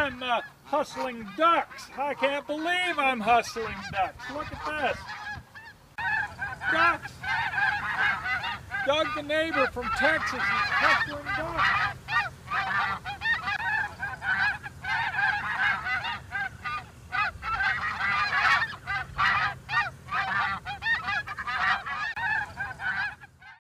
I'm hustling ducks. I can't believe I'm hustling ducks. Look at this. Ducks. Doug the neighbor from Texas is hustling ducks.